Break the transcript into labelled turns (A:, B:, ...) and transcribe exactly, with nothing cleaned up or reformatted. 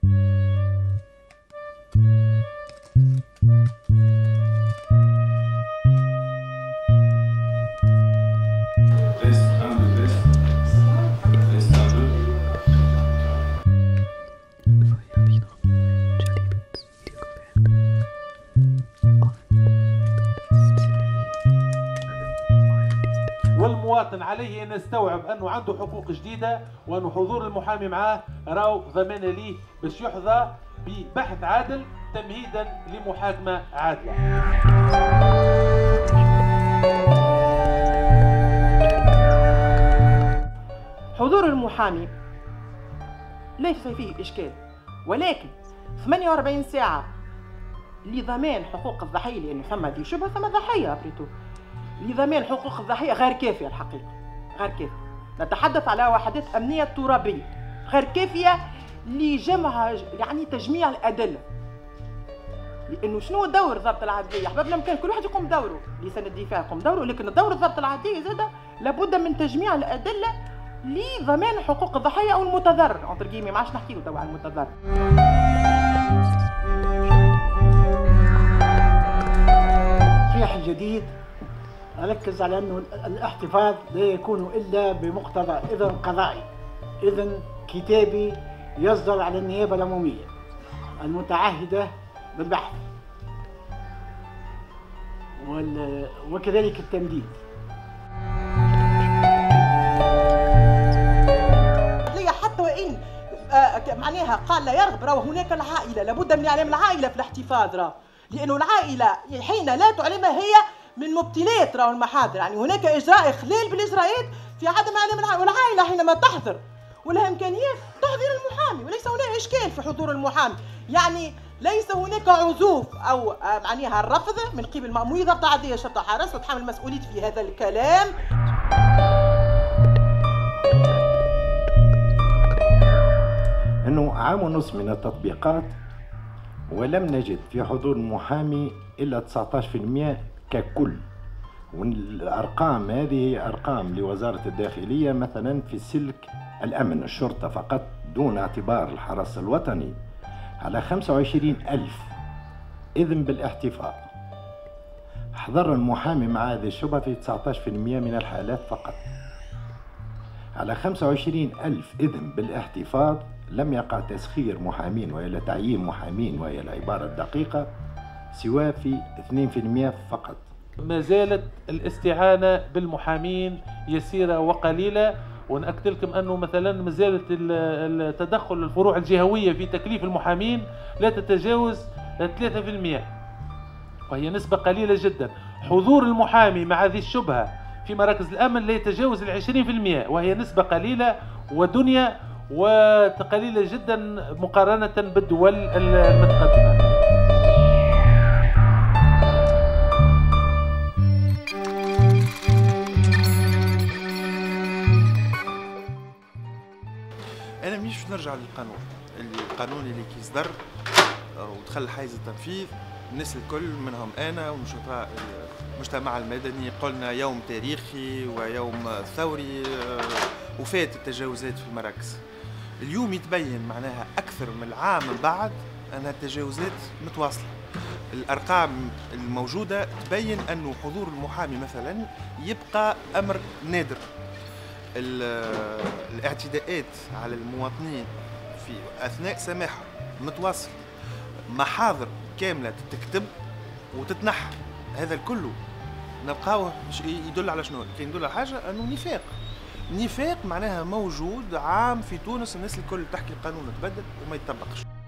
A: والمواطن عليه ان يستوعب انه عنده حقوق جديده، وانه حضور المحامي معاه راهو ضمانه ليه باش يحظى ببحث عادل تمهيدا لمحاكمه عادله.
B: حضور المحامي ليس فيه اشكال، ولكن ثمانية وأربعين ساعه لضمان حقوق الضحيه، لانه ثم ذي شبهه ثم ضحيه بريتو، لضمان حقوق الضحيه غير كافيه الحقيقه، غير كافيه. نتحدث على وحدات امنيه ترابيه غير كافيه لجمع يعني تجميع الادله. لانه شنو دور الضبط العدليه؟ احبابنا كان كل واحد يقوم بدوره، لسان الدفاع يقوم بدوره، لكن دور الضبط العدليه زاد لابد من تجميع الادله لضمان حقوق الضحيه او المتضرر، اونتر كيمي ما عادش نحكيو توا على المتضرر.
C: التصريح الجديد أركز على أنه الاحتفاظ لا يكون إلا بمقتضى إذن قضائي، إذن كتابي يصدر على النيابة العمومية المتعهدة بالبحث وكذلك التمديد.
B: حتى وإن معناها قال لا يرغب، راهو هناك العائلة، لابد من إعلام العائلة في الاحتفاظ، راه لأنه العائلة حين لا تعلمها هي من مبتلات راهو المحاضر، يعني هناك إجراء إخلال بالإجراءات في عدم إعلام العائلة، والعائلة حينما تحضر ولها إمكانيات تحضر المحامي، وليس هناك إشكال في حضور المحامي، يعني ليس هناك عزوف أو معناها الرفض من قبل مأموري ضبط عدلية شرطة حرس وتحمل مسؤولية في هذا الكلام.
D: أنه عام ونصف من التطبيقات ولم نجد في حضور المحامي إلا تسعة عشر بالمئة ككل، والأرقام هذه أرقام لوزارة الداخلية مثلا في سلك الأمن الشرطة فقط دون اعتبار الحرس الوطني على خمسة وعشرين ألف إذن بالاحتفاظ. حضر المحامي مع هذه الشبهة في تسعة عشر بالمئة من الحالات فقط. على خمسة وعشرين ألف إذن بالاحتفاظ لم يقع تسخير محامين وإلى تعيين محامين وهي العبارة الدقيقة سوى في اثنين بالمئة فقط.
A: ما زالت الاستعانة بالمحامين يسيرة وقليلة، ونأكد لكم أنه مثلا ما زالت التدخل الفروع الجهوية في تكليف المحامين لا تتجاوز ثلاثة بالمئة، وهي نسبة قليلة جدا. حضور المحامي مع هذه الشبهة في مراكز الأمن لا يتجاوز العشرين بالمئة، وهي نسبة قليلة ودنيا وقليلة جدا مقارنة بالدول المتقدمة.
E: أنا مش نرجع للقانون، القانون اللي كيصدر ودخل حيز التنفيذ الناس الكل منهم أنا ونشطاء المجتمع المدني قلنا يوم تاريخي ويوم ثوري وفات التجاوزات في المراكز. اليوم يتبين معناها أكثر من العام من بعد أنها التجاوزات متواصلة. الأرقام الموجودة تبين أنه حضور المحامي مثلا يبقى أمر نادر. الاعتداءات على المواطنين في أثناء سماحهم متواصل، محاضر كاملة تكتب وتتنحى، هذا الكله نلقاوه يدل على شنو؟ كان يدل على حاجة أنه نفاق. نفاق معناها موجود عام في تونس، الناس الكل تحكي القانون تبدل وما يتطبقش.